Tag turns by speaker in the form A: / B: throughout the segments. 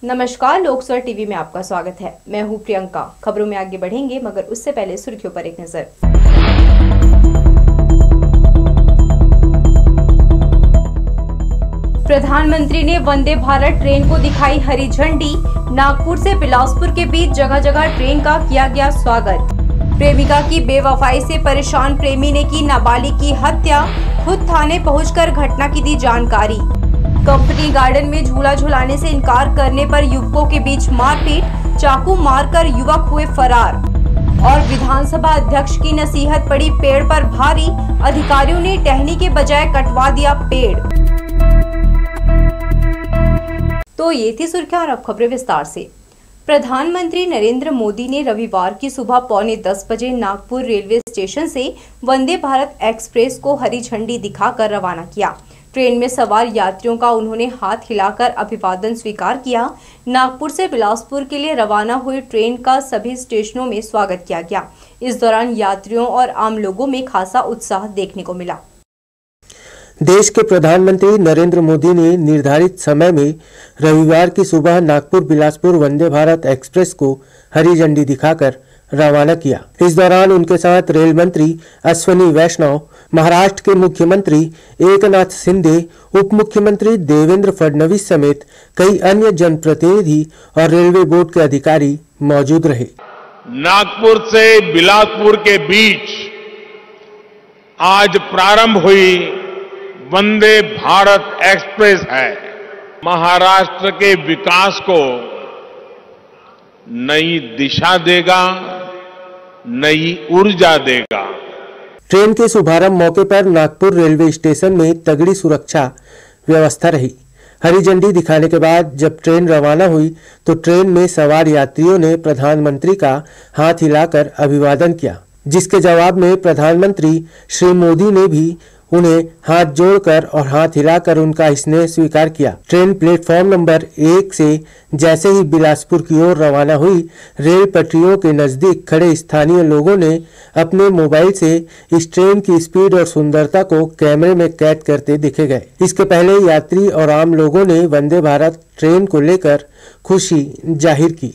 A: नमस्कार, लोकसभा टीवी में आपका स्वागत है। मैं हूं प्रियंका। खबरों में आगे बढ़ेंगे, मगर उससे पहले सुर्खियों पर एक नजर। प्रधानमंत्री ने वंदे भारत ट्रेन को दिखाई हरी झंडी। नागपुर से बिलासपुर के बीच जगह जगह ट्रेन का किया गया स्वागत। प्रेमिका की बेवफाई से परेशान प्रेमी ने की नाबालिग की हत्या। खुद थाने पहुंचकर घटना की दी जानकारी। कंपनी गार्डन में झूला झुलाने से इनकार करने पर युवकों के बीच मारपीट। चाकू मारकर युवक हुए फरार। और विधानसभा अध्यक्ष की नसीहत पड़ी पेड़ पर भारी। अधिकारियों ने टहनी के बजाय कटवा दिया पेड़। तो ये थी सुर्खियां और अब खबरें विस्तार से। प्रधानमंत्री नरेंद्र मोदी ने रविवार की सुबह 9:45 बजे नागपुर रेलवे स्टेशन से वंदे भारत एक्सप्रेस को हरी झंडी दिखाकर रवाना किया। ट्रेन में सवार यात्रियों का उन्होंने हाथ हिलाकर अभिवादन स्वीकार किया। नागपुर से बिलासपुर के लिए रवाना हुई ट्रेन का सभी स्टेशनों में स्वागत किया गया। इस दौरान यात्रियों और आम लोगों में खासा उत्साह देखने को मिला।
B: देश के प्रधानमंत्री नरेंद्र मोदी ने निर्धारित समय में रविवार की सुबह नागपुर बिलासपुर वंदे भारत एक्सप्रेस को हरी झंडी दिखाकर रवाना किया। इस दौरान उनके साथ रेल मंत्री अश्विनी वैष्णव, महाराष्ट्र के मुख्यमंत्री एकनाथ शिंदे, उप मुख्यमंत्री देवेंद्र फडणवीस समेत कई अन्य जनप्रतिनिधि और रेलवे बोर्ड के अधिकारी मौजूद रहे।
C: नागपुर से बिलासपुर के बीच आज प्रारंभ हुई वंदे भारत एक्सप्रेस है। महाराष्ट्र के विकास को नई दिशा देगा, नई ऊर्जा देगा।
B: ट्रेन के शुभारंभ मौके पर नागपुर रेलवे स्टेशन में तगड़ी सुरक्षा व्यवस्था रही। हरी झंडी दिखाने के बाद जब ट्रेन रवाना हुई तो ट्रेन में सवार यात्रियों ने प्रधानमंत्री का हाथ हिलाकर अभिवादन किया, जिसके जवाब में प्रधानमंत्री श्री मोदी ने भी उन्हें हाथ जोड़कर और हाथ हिलाकर उनका स्नेह स्वीकार किया। ट्रेन प्लेटफॉर्म नंबर 1 से जैसे ही बिलासपुर की ओर रवाना हुई, रेल पटरियों के नजदीक खड़े स्थानीय लोगों ने अपने मोबाइल से इस ट्रेन की स्पीड और सुंदरता को कैमरे में कैद करते दिखे गए। इसके पहले यात्री और आम लोगों ने वंदे भारत ट्रेन को लेकर खुशी जाहिर की।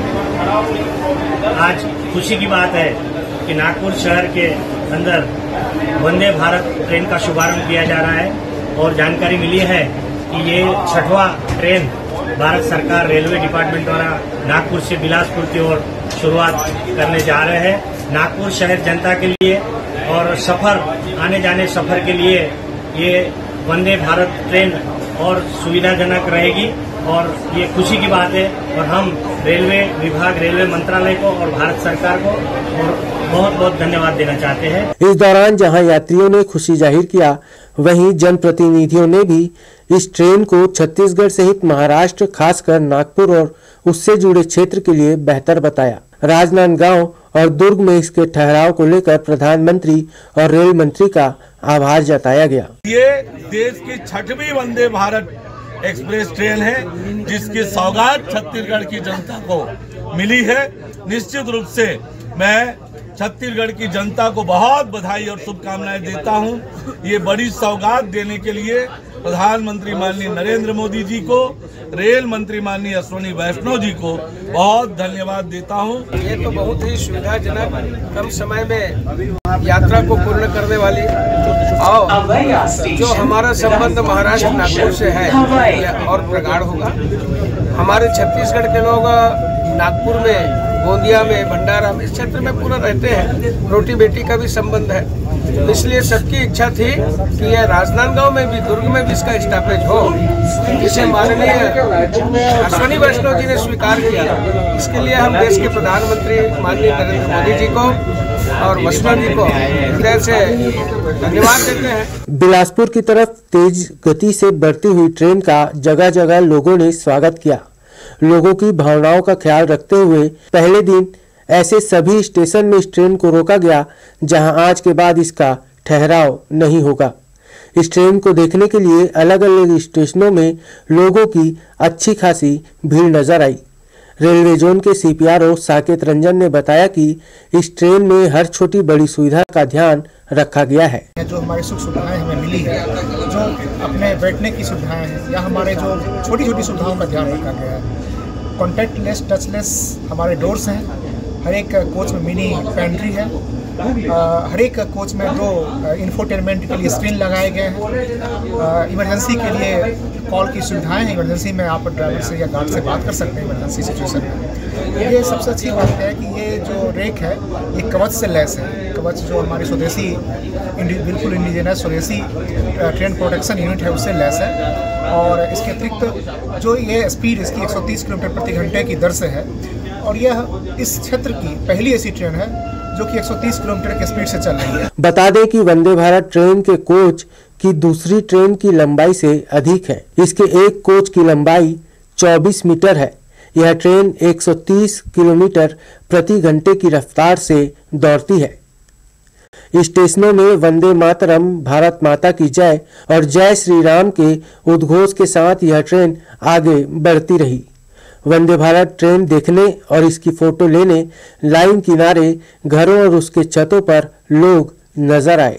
D: आज खुशी की बात है कि नागपुर शहर के अंदर वंदे भारत ट्रेन का शुभारंभ किया जा रहा है और जानकारी मिली है कि ये 6वां ट्रेन भारत सरकार रेलवे डिपार्टमेंट द्वारा नागपुर से बिलासपुर की ओर शुरुआत करने जा रहे हैं। नागपुर शहर जनता के लिए और आने जाने सफर के लिए ये वंदे भारत ट्रेन और सुविधाजनक रहेगी और ये खुशी की बात है। और हम रेलवे विभाग, रेलवे मंत्रालय को और भारत सरकार को और बहुत बहुत धन्यवाद देना चाहते हैं।
B: इस दौरान जहां यात्रियों ने खुशी जाहिर किया, वहीं जनप्रतिनिधियों ने भी इस ट्रेन को छत्तीसगढ़ सहित महाराष्ट्र, खासकर नागपुर और उससे जुड़े क्षेत्र के लिए बेहतर बताया। राजनांदगांव और दुर्ग में इसके ठहराव को लेकर प्रधानमंत्री और रेल मंत्री का आभार जताया गया।
E: ये देश की 6वीं वंदे भारत एक्सप्रेस ट्रेन है, जिसकी सौगात छत्तीसगढ़ की जनता को मिली है। निश्चित रूप से मैं छत्तीसगढ़ की जनता को बहुत बधाई और शुभकामनाएं देता हूं। ये बड़ी सौगात देने के लिए प्रधानमंत्री माननीय नरेंद्र मोदी जी को, रेल मंत्री माननीय अश्विनी वैष्णव जी को बहुत धन्यवाद देता हूं।
F: ये तो बहुत ही सुविधाजनक, कम समय में यात्रा को पूर्ण करने वाली और जो हमारा संबंध महाराष्ट्र नागपुर से है और प्रगाढ़ होगा। हमारे छत्तीसगढ़ के लोग नागपुर में, गोंदिया में, भंडारा में, इस क्षेत्र में पूरा रहते हैं। रोटी बेटी का भी संबंध है, इसलिए सबकी इच्छा थी कि यह राजनांदगांव में भी, दुर्ग में भी इसका स्टॉपेज हो, जिसे माननीय अश्विनी वैष्णव जी ने स्वीकार किया। इसके लिए हम देश के प्रधानमंत्री माननीय नरेंद्र मोदी जी को और वैष्णव जी को हृदय से धन्यवाद देते हैं।
B: बिलासपुर की तरफ तेज गति से बढ़ती हुई ट्रेन का जगह जगह लोगों ने स्वागत किया। लोगों की भावनाओं का ख्याल रखते हुए पहले दिन ऐसे सभी स्टेशन में इस ट्रेन को रोका गया जहां आज के बाद इसका ठहराव नहीं होगा। इस ट्रेन को देखने के लिए अलग अलग स्टेशनों में लोगों की अच्छी खासी भीड़ नजर आई। रेलवे जोन के CPRO साकेत रंजन ने बताया कि इस ट्रेन में हर छोटी बड़ी सुविधा का ध्यान रखा गया है।
G: जो हमारी सुख सुविधाएं हमें मिली है, जो अपने बैठने की सुविधाएं हैं या हमारे जो छोटी छोटी सुविधाओं का ध्यान रखा गया है, कॉन्टैक्टलेस टचलेस हमारे डोर्स हैं। हर एक कोच में मिनी पेंट्री है। हर एक कोच में 2 इंफोटेनमेंट के लिए स्क्रीन लगाए गए हैं। इमरजेंसी के लिए कॉल की सुविधाएं हैं। इमरजेंसी में आप ड्राइवर से या गार्ड से बात कर सकते हैं इमरजेंसी सिचुएशन में। ये सबसे अच्छी बात है कि ये जो रेक है ये कवच से लैस है। कवच जो हमारी स्वदेशी बिल्कुल इंडिजिनस स्वदेशी ट्रेन प्रोटेक्शन यूनिट है उससे लैस है। और इसके अतिरिक्त जो ये स्पीड इसकी 130 किलोमीटर प्रति घंटे की दर से है। और यह इस क्षेत्र की पहली ऐसी ट्रेन है जो कि 130 किलोमीटर की स्पीड से चल रही है।
B: बता दें कि वंदे भारत ट्रेन के कोच की दूसरी ट्रेन की लंबाई से अधिक है। इसके एक कोच की लंबाई 24 मीटर है। यह ट्रेन 130 किलोमीटर प्रति घंटे की रफ्तार से दौड़ती है। स्टेशनों में वंदे मातरम, भारत माता की जय और जय श्री राम के उद्घोष के साथ यह ट्रेन आगे बढ़ती रही। वंदे भारत ट्रेन देखने और इसकी फोटो लेने लाइन किनारे घरों और उसके छतों पर लोग नजर आए।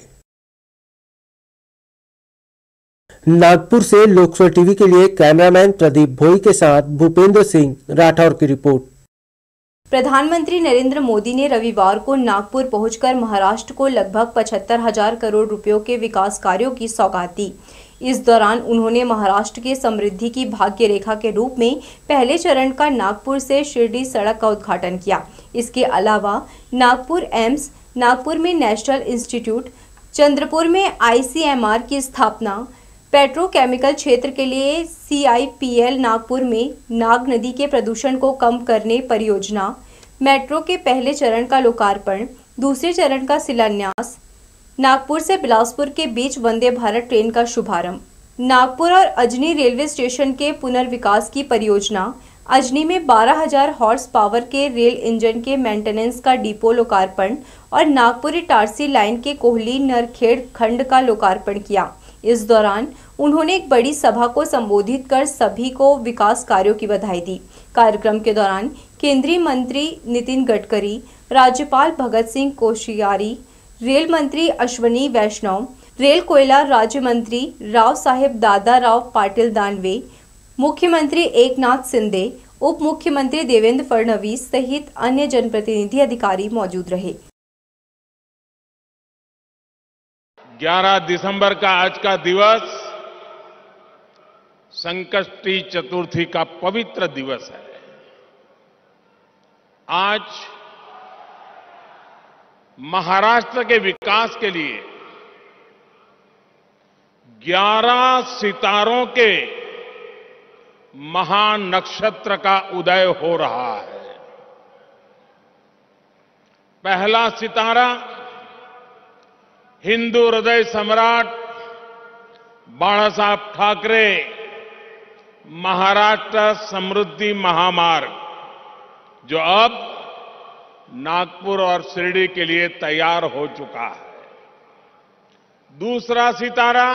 B: नागपुर से लोकसभा टीवी के लिए कैमरामैन प्रदीप भोई के साथ भूपेंद्र सिंह राठौर की रिपोर्ट।
A: प्रधानमंत्री नरेंद्र मोदी ने रविवार को नागपुर पहुंचकर महाराष्ट्र को लगभग 75,000 करोड़ रुपयों के विकास कार्यों की सौगात दी। इस दौरान उन्होंने महाराष्ट्र के समृद्धि की भाग्य रेखा के रूप में पहले चरण का नागपुर से शिरडी सड़क का उद्घाटन किया। इसके अलावा नागपुर एम्स, नागपुर में नेशनल इंस्टीट्यूट, चंद्रपुर में ICMR की स्थापना, पेट्रोकेमिकल क्षेत्र के लिए CIPL नागपुर में नाग नदी के प्रदूषण को कम करने परियोजना, मेट्रो के पहले चरण का लोकार्पण, दूसरे चरण का शिलान्यास, नागपुर से बिलासपुर के बीच वंदे भारत ट्रेन का शुभारंभ, नागपुर और अजनी रेलवे स्टेशन के पुनर्विकास की परियोजना, अजनी में 12,000 हॉर्स पावर के रेल इंजन के मेंटेनेंस का डिपो लोकार्पण और नागपुर इटारसी लाइन के कोहली नरखेड़ खंड का लोकार्पण किया। इस दौरान उन्होंने एक बड़ी सभा को संबोधित कर सभी को विकास कार्यों की बधाई दी। कार्यक्रम के दौरान केंद्रीय मंत्री नितिन गडकरी, राज्यपाल भगत सिंह कोश्यारी, रेल मंत्री अश्वनी वैष्णव, रेल कोयला राज्य मंत्री राव साहेब दादाराव पाटिल दानवे, मुख्यमंत्री एकनाथ शिंदे, उप मुख्यमंत्री देवेंद्र फडणवीस सहित अन्य जनप्रतिनिधि अधिकारी मौजूद रहे।
C: 11 दिसंबर का आज का दिवस संकष्टी चतुर्थी का पवित्र दिवस है। आज महाराष्ट्र के विकास के लिए 11 सितारों के महान नक्षत्र का उदय हो रहा है। पहला सितारा हिंदू हृदय सम्राट बाला साहब ठाकरे महाराष्ट्र समृद्धि महामार्ग, जो अब नागपुर और शिरडी के लिए तैयार हो चुका है। दूसरा सितारा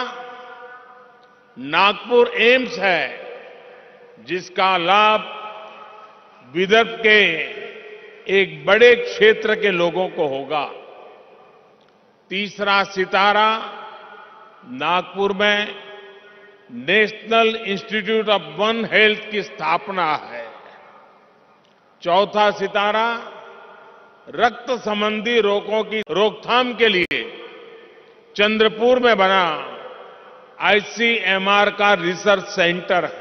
C: नागपुर एम्स है, जिसका लाभ विदर्भ के एक बड़े क्षेत्र के लोगों को होगा। तीसरा सितारा नागपुर में national institute of one health की स्थापना है। चौथा सितारा रक्त संबंधी रोगों की रोकथाम के लिए चंद्रपुर में बना ICMR का रिसर्च सेंटर है।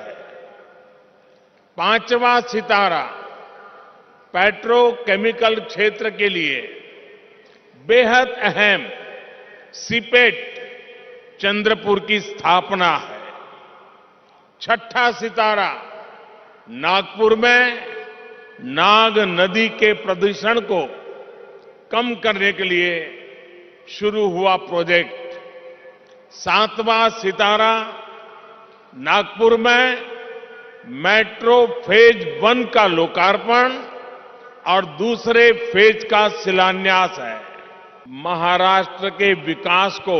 C: पांचवा सितारा पेट्रोकेमिकल क्षेत्र के लिए बेहद अहम सीपेट चंद्रपुर की स्थापना है। छठा सितारा नागपुर में नाग नदी के प्रदूषण को कम करने के लिए शुरू हुआ प्रोजेक्ट। सातवां सितारा नागपुर में मेट्रो फेज 1 का लोकार्पण और दूसरे फेज का शिलान्यास है। महाराष्ट्र के विकास को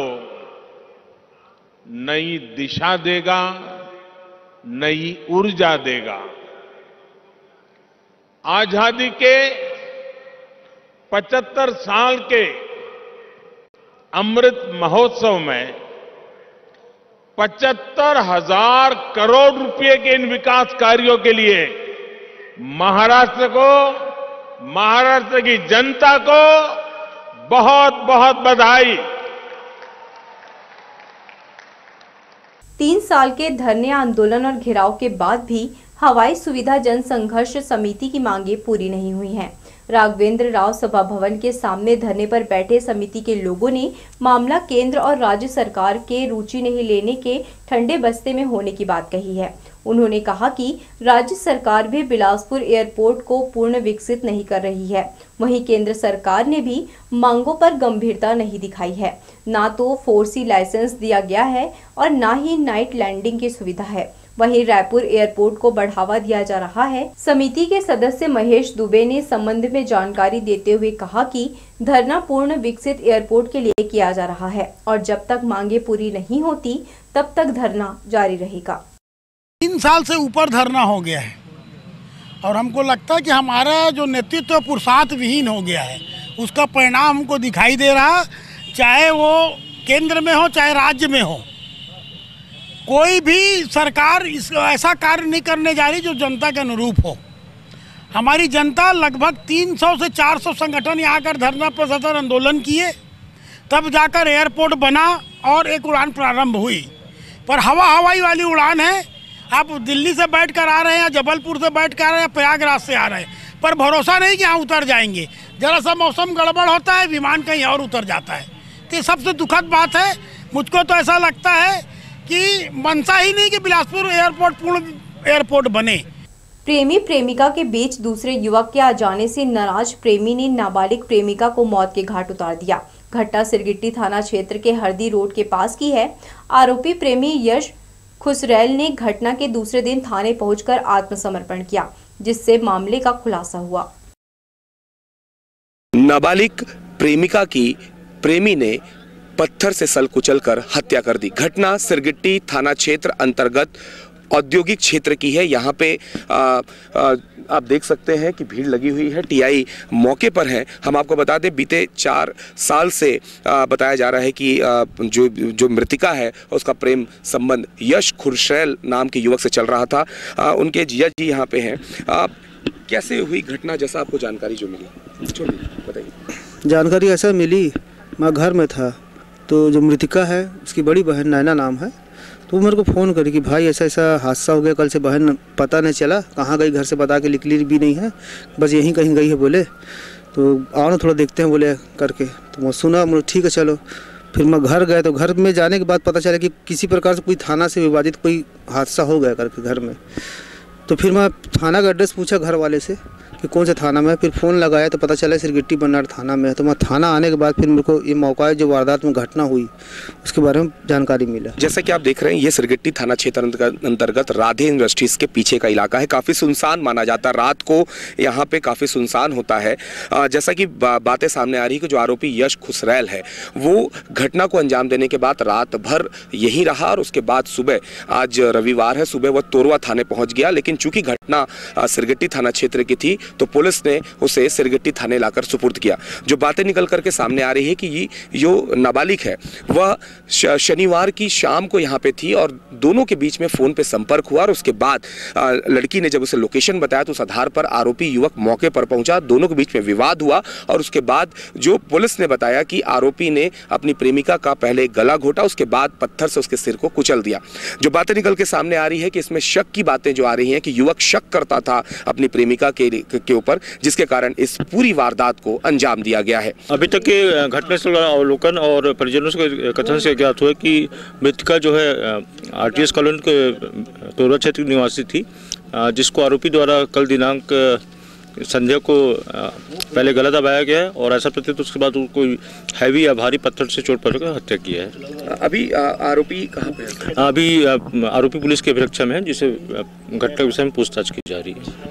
C: नई दिशा देगा, नई ऊर्जा देगा। आजादी के 75 साल के अमृत महोत्सव में 75,000 करोड़ रुपए के इन विकास कार्यों के लिए महाराष्ट्र को, महाराष्ट्र की जनता को बहुत बहुत बधाई।
A: 3 साल के धरने आंदोलन और घेराव के बाद भी हवाई सुविधा जन संघर्ष समिति की मांगें पूरी नहीं हुई हैं। राघवेंद्र राव सभा भवन के सामने धरने पर बैठे समिति के लोगों ने मामला केंद्र और राज्य सरकार के रुचि नहीं लेने के ठंडे बस्ते में होने की बात कही है। उन्होंने कहा कि राज्य सरकार भी बिलासपुर एयरपोर्ट को पूर्ण विकसित नहीं कर रही है, वहीं केंद्र सरकार ने भी मांगों पर गंभीरता नहीं दिखाई है। ना तो 4C लाइसेंस दिया गया है और ना ही नाइट लैंडिंग की सुविधा है। वहीं रायपुर एयरपोर्ट को बढ़ावा दिया जा रहा है। समिति के सदस्य महेश दुबे ने संबंध में जानकारी देते हुए कहा कि धरना पूर्ण विकसित एयरपोर्ट के लिए किया जा रहा है और जब तक मांगे पूरी नहीं होती तब तक धरना जारी रहेगा।
H: 3 साल से ऊपर धरना हो गया है और हमको लगता है कि हमारा जो नेतृत्व पुरुषार्थ विहीन हो गया है, उसका परिणाम हमको दिखाई दे रहा, चाहे वो केंद्र में हो चाहे राज्य में हो। कोई भी सरकार ऐसा कार्य नहीं करने जा रही जो जनता के अनुरूप हो। हमारी जनता लगभग 300 से 400 संगठन यहाँ कर धरना प्रदर्शन आंदोलन किए, तब जाकर एयरपोर्ट बना और एक उड़ान प्रारंभ हुई। पर हवाई वाली उड़ान है, आप दिल्ली से बैठ कर आ रहे हैं या जबलपुर से बैठ कर आ रहे हैं, प्रयागराज से आ रहे हैं, पर भरोसा नहीं कि यहाँ उतर जाएंगे। जरा सा मौसम गड़बड़ होता है, विमान कहीं और उतर जाता है। तो ये सबसे दुखद बात है। मुझको तो ऐसा लगता है कि मनसा ही नहीं कि बिलासपुर एयरपोर्ट पूर्ण एयरपोर्ट बने।
A: प्रेमी प्रेमिका के बीच दूसरे युवक के आ जाने से नाराज प्रेमी ने नाबालिग प्रेमिका को मौत के घाट उतार दिया। घटना सिरगिट्टी थाना क्षेत्र के हरदी रोड के पास की है। आरोपी प्रेमी यश खुसरैल ने घटना के दूसरे दिन थाने पहुंचकर आत्मसमर्पण किया, जिससे मामले का खुलासा हुआ।
I: नाबालिग प्रेमिका की प्रेमी ने पत्थर से सल कुचलकर हत्या कर दी। घटना सिरगिट्टी थाना क्षेत्र अंतर्गत औद्योगिक क्षेत्र की है। यहाँ पे आप देख सकते हैं कि भीड़ लगी हुई है। टीआई मौके पर है। हम आपको बता दें, बीते 4 साल से बताया जा रहा है कि जो मृतिका है उसका प्रेम संबंध यश खुसरैल नाम के युवक से चल रहा था। उनके जिया जी यहाँ पे हैं। कैसे हुई घटना, जैसा आपको जानकारी जो मिली, बताइए।
J: जानकारी ऐसा मिली, मैं घर में था तो जो मृतिका है उसकी बड़ी बहन नैना नाम है, तो वो मेरे को फ़ोन करी कि भाई ऐसा ऐसा हादसा हो गया, कल से बहन पता नहीं चला कहाँ गई, घर से बता के निकली भी नहीं है, बस यहीं कहीं गई है बोले, तो आओ ना थोड़ा देखते हैं बोले करके। तो मैं सुना, मुझे ठीक है चलो। फिर मैं घर गए तो घर में जाने के बाद पता चला कि किसी प्रकार से कोई थाना से विवादित कोई हादसा हो गया करके घर में। तो फिर मैं थाना का एड्रेस पूछा घर वाले से कि कौन से थाना में, फिर फ़ोन लगाया तो पता चला सिरगिट्टी बन्नार थाना में है। तो मैं थाना आने के बाद फिर मेरे को ये मौका है जो वारदात में घटना हुई उसके बारे में जानकारी मिला।
I: जैसा कि आप देख रहे हैं, ये सिरगिट्टी थाना क्षेत्र अंतर्गत राधे इंडस्ट्रीज के पीछे का इलाका है। काफ़ी सुनसान माना जाता है, रात को यहाँ पे काफ़ी सुनसान होता है। जैसा कि बातें सामने आ रही कि जो आरोपी यश खुसरैल है वो घटना को अंजाम देने के बाद रात भर यहीं रहा और उसके बाद सुबह, आज रविवार है, सुबह वह तोरवा थाने पहुँच गया। लेकिन चूंकि घटना सिरगिट्टी थाना क्षेत्र की थी तो पुलिस ने उसे सिरगिट्टी थाने लाकर सुपुर्द किया। जो बातें निकल करके सामने आ रही है कि ये जो नाबालिग है वह शनिवार की शाम को यहाँ पे थी और दोनों के बीच में फ़ोन पे संपर्क हुआ और उसके बाद लड़की ने जब उसे लोकेशन बताया तो उस आधार पर आरोपी युवक मौके पर पहुंचा। दोनों के बीच में विवाद हुआ और उसके बाद जो पुलिस ने बताया कि आरोपी ने अपनी प्रेमिका का पहले गला घोटा, उसके बाद पत्थर से उसके सिर को कुचल दिया। जो बातें निकल के सामने आ रही है कि इसमें शक की बातें जो आ रही हैं कि युवक शक करता था अपनी प्रेमिका के ऊपर, जिसके कारण इस पूरी वारदात को अंजाम दिया गया है।
K: अभी तक के घटनास्थल अवलोकन और परिजनों के कथन से ज्ञात हुआ कि मृतिका जो है आरटीएस कॉलोनी के तोरवा क्षेत्र की निवासी थी, जिसको आरोपी द्वारा कल दिनांक संध्या को पहले गला दबाया गया है और ऐसा प्रतीत उसके बाद उनको हैवी या भारी पत्थर से चोट पहुंचाकर हत्या किया है।
I: अभी आरोपी कहाँ पे है?
K: अभी आरोपी पुलिस की अभिरक्षा में है, जिसे घटना के विषय में पूछताछ की जा रही है।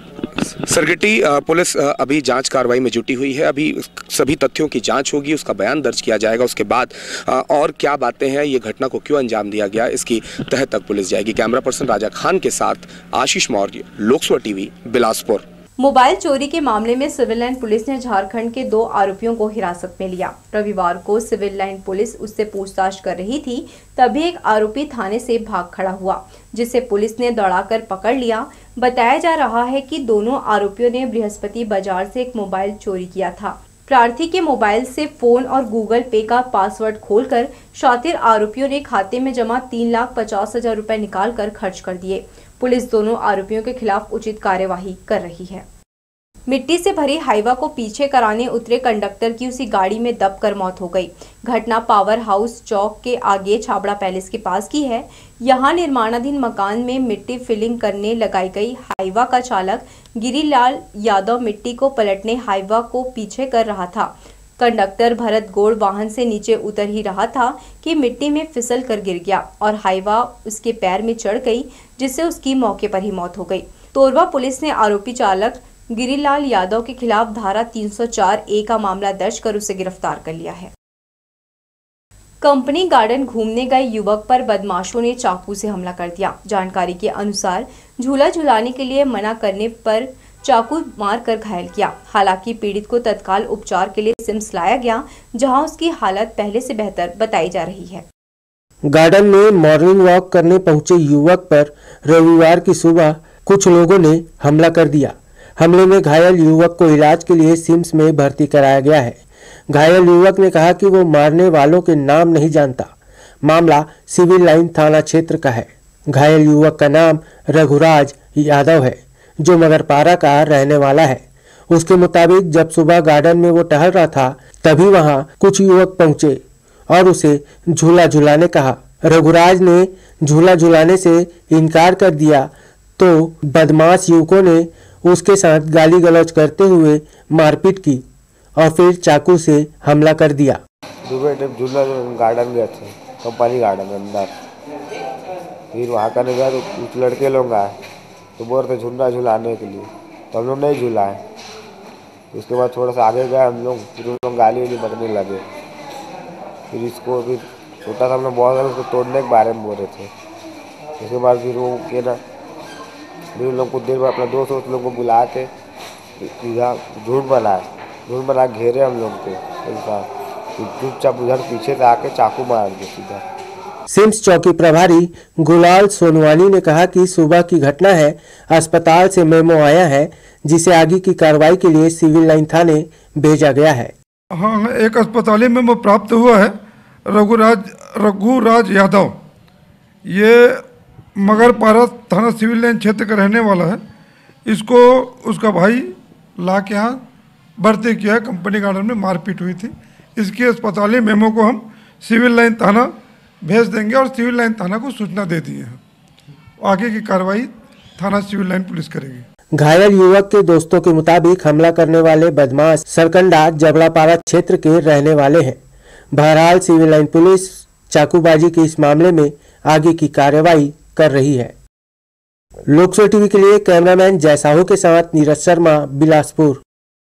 I: सिरगिट्टी पुलिस अभी जांच कार्रवाई में जुटी हुई है। अभी सभी तथ्यों की जांच होगी, उसका बयान दर्ज किया जाएगा। उसके बाद और क्या बातें हैं, ये घटना को क्यों अंजाम दिया गया, इसकी तह तक पुलिस जाएगी। कैमरा पर्सन राजा खान के साथ आशीष मौर्य, लोकसभा टीवी, बिलासपुर।
A: मोबाइल चोरी के मामले में सिविल लाइन पुलिस ने झारखंड के 2 आरोपियों को हिरासत में लिया। रविवार को सिविल लाइन पुलिस उससे पूछताछ कर रही थी, तभी एक आरोपी थाने से भाग खड़ा हुआ, जिसे पुलिस ने दौड़ाकर पकड़ लिया। बताया जा रहा है कि दोनों आरोपियों ने बृहस्पति बाजार से एक मोबाइल चोरी किया था। प्रार्थी के मोबाइल से फोन और गूगल पे का पासवर्ड खोलकर शातिर आरोपियों ने खाते में जमा 3,50,000 रुपए निकालकर खर्च कर दिए। पुलिस दोनों आरोपियों के खिलाफ उचित कार्यवाही कर रही है। मिट्टी से भरी हाईवा को पीछे कराने उतरे कंडक्टर की उसी गाड़ी में दबकर मौत हो गई। घटना पावर हाउस चौक के आगे छाबड़ा पैलेस के पास की है। यहां निर्माणाधीन मकान में मिट्टी फिलिंग करने लगाई गई हाईवा का चालक गिरिलाल यादव मिट्टी को पलटने हाईवा को पीछे कर रहा था। कंडक्टर भरत गौड़ वाहन से नीचे उतर ही रहा था कि मिट्टी में फिसल कर गिर गया और हाईवा उसके पैर में चढ़ गई, जिससे उसकी मौके पर ही मौत हो गई। तोरवा पुलिस ने आरोपी चालक गिरिलाल यादव के खिलाफ धारा 304A का मामला दर्ज कर उसे गिरफ्तार कर लिया है। कंपनी गार्डन घूमने गए युवक पर बदमाशों ने चाकू से हमला कर दिया। जानकारी के अनुसार झूला झुलाने के लिए मना करने पर चाकू मारकर घायल किया। हालांकि पीड़ित को तत्काल उपचार के लिए सिम्स लाया गया, जहां उसकी हालत पहले से बेहतर बताई जा रही है।
B: गार्डन में मॉर्निंग वॉक करने पहुंचे युवक पर रविवार की सुबह कुछ लोगों ने हमला कर दिया। हमले में घायल युवक को इलाज के लिए सिम्स में भर्ती कराया गया है। घायल युवक ने कहा कि वो मारने वालों के नाम नहीं जानता। मामला सिविल लाइन थाना क्षेत्र का है। घायल युवक का नाम रघुराज यादव है, जो मगरपारा का रहने वाला है। उसके मुताबिक जब सुबह गार्डन में वो टहल रहा था, तभी वहां कुछ युवक पहुंचे और उसे झूला झुलाने कहा। रघुराज ने झूला झुलाने से इनकार कर दिया तो बदमाश युवकों ने उसके साथ गाली गलौज करते हुए मारपीट की और फिर चाकू से हमला कर दिया।
L: सुबह जब झूला गार्डन गए थे, कंपनी गार्डन अंदर, फिर वहाँ करने गया तो कुछ लड़के लोग आए तो बोल रहे झूला झुलाने के लिए, तो हम लोग नहीं झुलाए। उसके बाद थोड़ा सा आगे गए हम लोग, फिर उन लोग गाली वाली बकने लगे। फिर इसको फिर छोटा सा हम लोग बहुत उसको तोड़ने के बारे में बोल रहे थे। उसके बाद फिर वो के ना फिर लोग कुछ देर बाद अपना दोस्त लोग को बुला के झूठ बना घेरे हम लोग को। चुपचाप उधर पीछे से आके चाकू मार दिया सीधा।
B: सिम्स चौकी प्रभारी गुलाल सोनवानी ने कहा कि सुबह की घटना है। अस्पताल से मेमो आया है, जिसे आगे की कार्रवाई के लिए सिविल लाइन थाने भेजा गया है।
M: हाँ, एक अस्पताली मेमो प्राप्त हुआ है। रघुराज यादव ये मगरपारा थाना सिविल लाइन क्षेत्र का रहने वाला है। इसको उसका भाई ला के यहाँ भर्ती किया। कंपनी गार्डन में मारपीट हुई थी। इसके अस्पताली मेमो को हम सिविल लाइन थाना भेज देंगे और सिविल लाइन थाना को सूचना दे दी है। आगे की कार्रवाई थाना सिविल लाइन पुलिस करेगी।
B: घायल युवक के दोस्तों के मुताबिक हमला करने वाले बदमाश सरकंडा जबड़ापारा क्षेत्र के रहने वाले हैं। बहरहाल सिविल लाइन पुलिस चाकूबाजी के इस मामले में आगे की कार्रवाई कर रही है। लोकसभा टीवी के लिए कैमरामैन जय साहू के साथ नीरज शर्मा, बिलासपुर।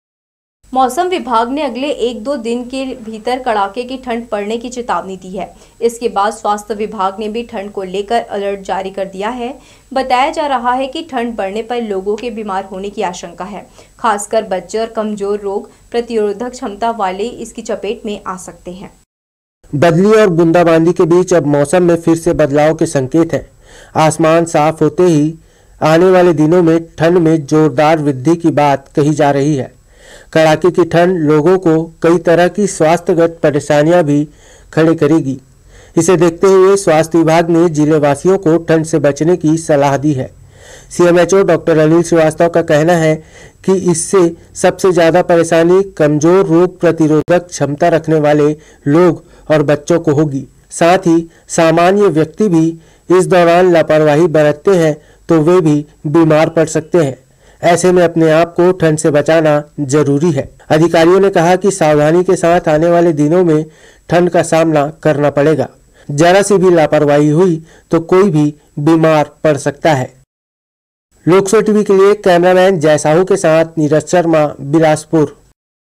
A: मौसम विभाग ने अगले 1-2 दिन के भीतर कड़ाके की ठंड पड़ने की चेतावनी दी है। इसके बाद स्वास्थ्य विभाग ने भी ठंड को लेकर अलर्ट जारी कर दिया है। बताया जा रहा है कि ठंड बढ़ने पर लोगों के बीमार होने की आशंका है। खासकर बच्चे और कमजोर रोग प्रतिरोधक क्षमता वाले इसकी चपेट में आ सकते हैं।
B: बदली और बूंदाबांदी के बीच अब मौसम में फिर से बदलाव के संकेत हैं। आसमान साफ होते ही आने वाले दिनों में ठंड में जोरदार वृद्धि की बात कही जा रही है। कड़ाके की ठंड लोगों को कई तरह की स्वास्थ्यगत परेशानियां भी खड़े करेगी। इसे देखते हुए स्वास्थ्य विभाग ने जिले वासियों को ठंड से बचने की सलाह दी है। सीएमएचओ डॉक्टर अनिल श्रीवास्तव का कहना है कि इससे सबसे ज्यादा परेशानी कमजोर रोग प्रतिरोधक क्षमता रखने वाले लोग और बच्चों को होगी। साथ ही सामान्य व्यक्ति भी इस दौरान लापरवाही बरतते हैं तो वे भी बीमार पड़ सकते हैं। ऐसे में अपने आप को ठंड से बचाना जरूरी है। अधिकारियों ने कहा कि सावधानी के साथ आने वाले दिनों में ठंड का सामना करना पड़ेगा। जरा सी भी लापरवाही हुई तो कोई भी बीमार पड़ सकता है। लोकसभा टीवी के लिए कैमरामैन जय साहू के साथ नीरज शर्मा, बिलासपुर।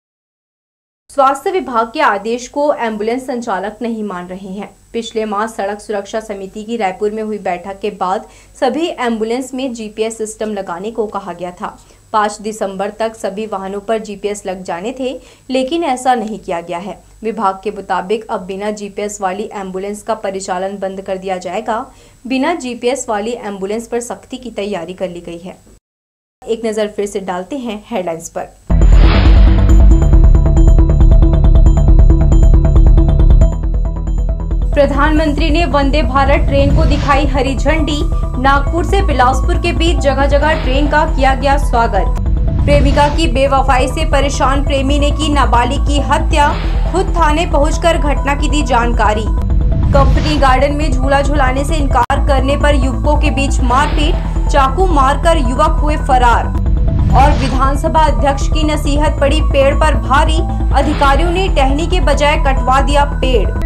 A: स्वास्थ्य विभाग के आदेश को एम्बुलेंस संचालक नहीं मान रहे हैं। पिछले माह सड़क सुरक्षा समिति की रायपुर में हुई बैठक के बाद सभी एम्बुलेंस में जीपीएस सिस्टम लगाने को कहा गया था। 5 दिसंबर तक सभी वाहनों पर जीपीएस लग जाने थे, लेकिन ऐसा नहीं किया गया है। विभाग के मुताबिक अब बिना जीपीएस वाली एम्बुलेंस का परिचालन बंद कर दिया जाएगा। बिना जीपीएस वाली एम्बुलेंस पर सख्ती की तैयारी कर ली गई है। एक नज़र फिर से डालते हैं हेडलाइंस पर। प्रधानमंत्री ने वंदे भारत ट्रेन को दिखाई हरी झंडी। नागपुर से बिलासपुर के बीच जगह जगह ट्रेन का किया गया स्वागत। प्रेमिका की बेवफाई से परेशान प्रेमी ने की नाबालिग की हत्या। खुद थाने पहुंचकर घटना की दी जानकारी। कंपनी गार्डन में झूला झुलाने से इनकार करने पर युवकों के बीच मारपीट। चाकू मारकर युवक हुए फरार। और विधानसभा अध्यक्ष की नसीहत पड़ी पेड़ पर भारी। अधिकारियों ने टहनी के बजाय कटवा दिया पेड़।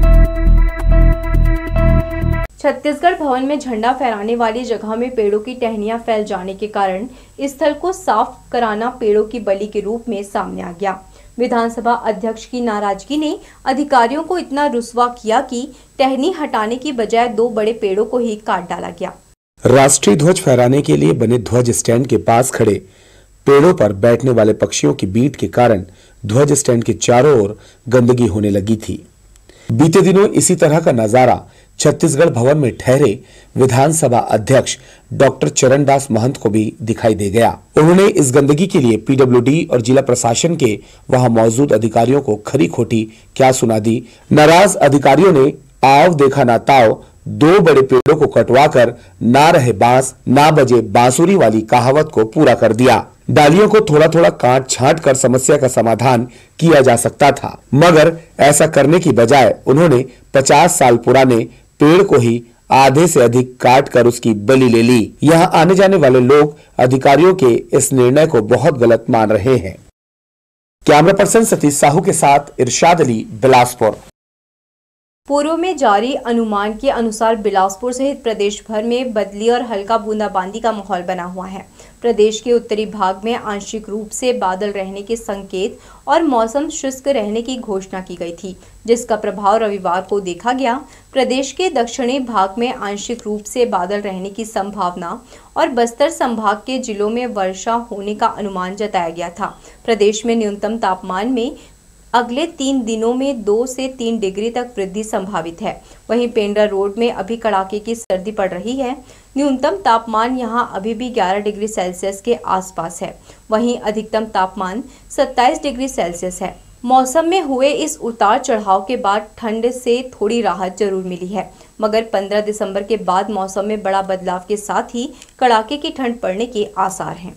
A: छत्तीसगढ़ भवन में झंडा फहराने वाली जगह में पेड़ों की टहनियां फैल जाने के कारण स्थल को साफ कराना पेड़ों की बलि के रूप में सामने आ गया। विधानसभा अध्यक्ष की नाराजगी ने अधिकारियों को इतना रुस्वा किया कि टहनी हटाने की बजाय 2 बड़े पेड़ों को ही काट डाला गया।
I: राष्ट्रीय ध्वज फहराने के लिए बने ध्वज स्टैंड के पास खड़े पेड़ों पर बैठने वाले पक्षियों की बीट के कारण ध्वज स्टैंड के चारों ओर गंदगी होने लगी थी। बीते दिनों इसी तरह का नजारा छत्तीसगढ़ भवन में ठहरे विधानसभा अध्यक्ष डॉक्टर चरणदास महंत को भी दिखाई दे गया। उन्होंने इस गंदगी के लिए पीडब्ल्यूडी और जिला प्रशासन के वहां मौजूद अधिकारियों को खरी खोटी क्या सुना दी। नाराज अधिकारियों ने आओ देखा ना ताओ 2 बड़े पेड़ों को कटवाकर ना रहे बांस ना बजे बांसुरी वाली कहावत को पूरा कर दिया। डालियों को थोड़ा थोड़ा काट छांट कर समस्या का समाधान किया जा सकता था, मगर ऐसा करने की बजाय उन्होंने 50 साल पुराने पेड़ को ही आधे से अधिक काट कर उसकी बलि ले ली। यहां आने जाने वाले लोग अधिकारियों के इस निर्णय को बहुत गलत मान रहे हैं। कैमरा पर्सन सतीश साहू के साथ इरशाद अली, बिलासपुर।
A: पूर्व में जारी अनुमान के अनुसार बिलासपुर सहित प्रदेश भर में बदली और हल्का बूंदाबांदी का माहौल बना हुआ है। प्रदेश के उत्तरी भाग में आंशिक रूप से बादल रहने के संकेत और मौसम शुष्क रहने की घोषणा की गई थी, जिसका प्रभाव रविवार को देखा गया। प्रदेश के दक्षिणी भाग में आंशिक रूप से बादल रहने की संभावना और बस्तर संभाग के जिलों में वर्षा होने का अनुमान जताया गया था। प्रदेश में न्यूनतम तापमान में अगले 3 दिनों में 2 से 3 डिग्री तक वृद्धि संभावित है। वहीं पेंड्रा रोड में अभी कड़ाके की सर्दी पड़ रही है। न्यूनतम तापमान यहां अभी भी 11 डिग्री सेल्सियस के आसपास है। वहीं अधिकतम तापमान 27 डिग्री सेल्सियस है। मौसम में हुए इस उतार चढ़ाव के बाद ठंड से थोड़ी राहत जरूर मिली है, मगर 15 दिसंबर के बाद मौसम में बड़ा बदलाव के साथ ही कड़ाके की ठंड पड़ने के आसार हैं।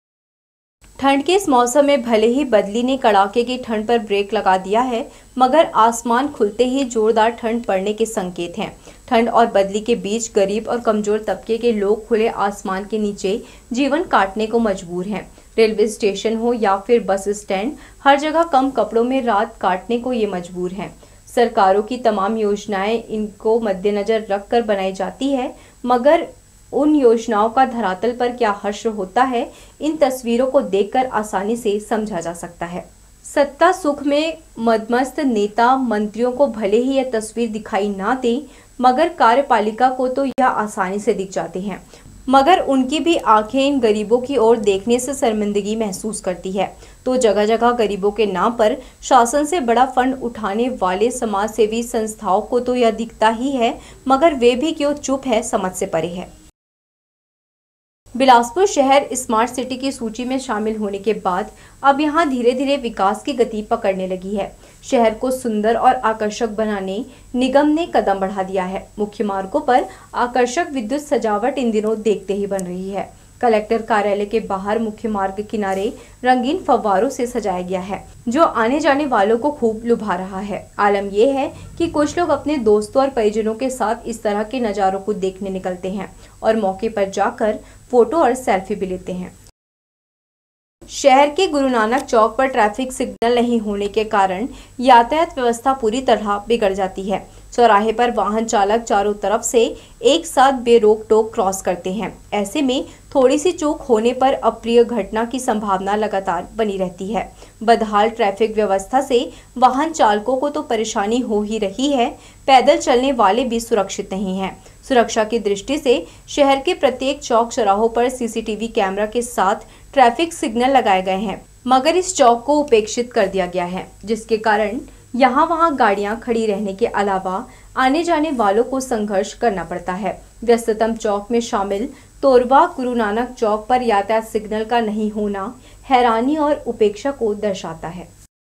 A: ठंड के इस मौसम में भले ही बदली ने कड़ाके की ठंड पर ब्रेक लगा दिया है, मगर आसमान खुलते ही जोरदार ठंड पड़ने के संकेत हैं। ठंड और बदली के बीच गरीब और कमजोर तबके के लोग खुले आसमान के नीचे जीवन काटने को मजबूर हैं। रेलवे स्टेशन हो या फिर बस स्टैंड, हर जगह कम कपड़ों में रात काटने को ये मजबूर हैं। सरकारों की तमाम योजनाएं इनको मद्देनजर रखकर बनाई जाती है, मगर उन योजनाओं का धरातल पर क्या हश्र होता है, इन तस्वीरों को देखकर आसानी से समझा जा सकता है। सत्ता सुख में मदमस्त नेता मंत्रियों को भले ही यह तस्वीर दिखाई ना दे, मगर कार्यपालिका को तो यह आसानी से दिख जाते हैं। मगर उनकी भी आंखें इन गरीबों की ओर देखने से शर्मिंदगी महसूस करती है। तो जगह जगह गरीबों के नाम पर शासन से बड़ा फंड उठाने वाले समाज सेवी संस्थाओं को तो यह दिखता ही है, मगर वे भी क्यों चुप है, समझ से परे है। बिलासपुर शहर स्मार्ट सिटी की सूची में शामिल होने के बाद अब यहां धीरे धीरे विकास की गति पकड़ने लगी है। शहर को सुंदर और आकर्षक बनाने निगम ने कदम बढ़ा दिया है। मुख्य मार्गों पर आकर्षक विद्युत सजावट इन दिनों देखते ही बन रही है। कलेक्टर कार्यालय के बाहर मुख्य मार्ग किनारे रंगीन फव्वारों से सजाया गया है, जो आने जाने वालों को खूब लुभा रहा है। आलम यह है कि कुछ लोग अपने दोस्तों और परिजनों के साथ इस तरह के नज़ारों को देखने निकलते हैं और मौके पर जाकर फोटो और सेल्फी भी लेते हैं। शहर के गुरु नानक चौक पर ट्रैफिक सिग्नल नहीं होने के कारण यातायात व्यवस्था पूरी तरह बिगड़ जाती है। चौराहे पर वाहन चालक चारों तरफ से एक साथ बेरोक टोक क्रॉस करते हैं। ऐसे में थोड़ी सी चूक होने पर अप्रिय घटना की संभावना लगातार बनी रहती है। बदहाल ट्रैफिक व्यवस्था से वाहन चालकों को तो परेशानी हो ही रही है, पैदल चलने वाले भी सुरक्षित नहीं हैं। सुरक्षा की दृष्टि से शहर के प्रत्येक चौक चौराहों पर सीसीटीवी कैमरा के साथ ट्रैफिक सिग्नल लगाए गए हैं, मगर इस चौक को उपेक्षित कर दिया गया है, जिसके कारण वहां गाड़ियां खड़ी रहने के अलावा आने जाने वालों को संघर्ष करना पड़ता है। व्यस्ततम चौक में शामिल तोरवा गुरु नानक चौक पर यातायात सिग्नल का नहीं होना हैरानी और उपेक्षा को दर्शाता है।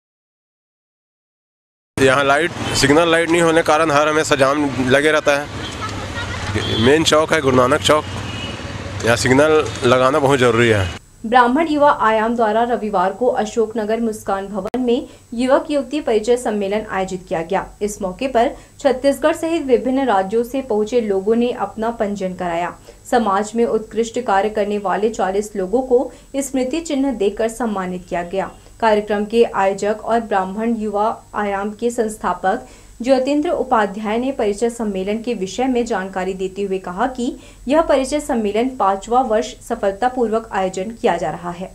N: यहाँ सिग्नल लाइट नहीं होने के कारण हर हमेशा जाम लगे रहता है। मेन चौक है गुरु नानक चौक, यहाँ सिग्नल लगाना बहुत जरूरी है।
A: ब्राह्मण युवा आयाम द्वारा रविवार को अशोकनगर मुस्कान भवन में युवक युवती परिचय सम्मेलन आयोजित किया गया। इस मौके पर छत्तीसगढ़ सहित विभिन्न राज्यों से पहुंचे लोगों ने अपना पंजीयन कराया। समाज में उत्कृष्ट कार्य करने वाले 40 लोगों को स्मृति चिन्ह देकर सम्मानित किया गया। कार्यक्रम के आयोजक और ब्राह्मण युवा आयाम के संस्थापक ज्योतिन्द्र उपाध्याय ने परिचय सम्मेलन के विषय में जानकारी देते हुए कहा कि यह परिचय सम्मेलन 5वां वर्ष सफलतापूर्वक आयोजन किया जा रहा है।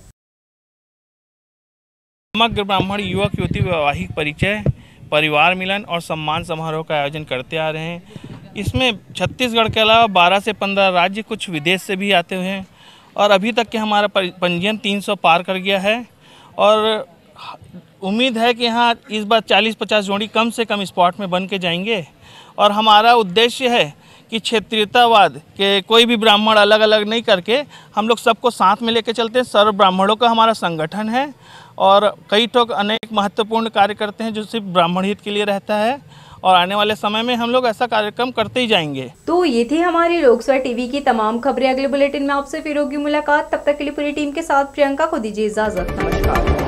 O: समग्र ब्राह्मण युवक युवती वैवाहिक परिचय, परिवार मिलन और सम्मान समारोह का आयोजन करते आ रहे हैं। इसमें छत्तीसगढ़ के अलावा 12 से 15 राज्य, कुछ विदेश से भी आते हुए हैं और अभी तक के हमारा पंजीयन 300 पार कर गया है और उम्मीद है कि यहाँ इस बार 40-50 जोड़ी कम से कम स्पॉट में बन के जाएंगे। और हमारा उद्देश्य है कि क्षेत्रीयतावाद के कोई भी ब्राह्मण अलग अलग नहीं करके हम लोग सबको साथ में लेके चलते हैं। सर्व ब्राह्मणों का हमारा संगठन है और कई ठोक अनेक महत्वपूर्ण कार्य करते हैं जो सिर्फ ब्राह्मण हित के लिए रहता है और आने वाले समय में हम लोग ऐसा कार्यक्रम करते ही जाएंगे।
A: तो ये थी हमारी लोकसभा टीवी की तमाम खबरें। अगले बुलेटिन में आपसे फिर होगी मुलाकात। तब तक के लिए पूरी टीम के साथ प्रियंका को दीजिए इजाजत। नमस्कार।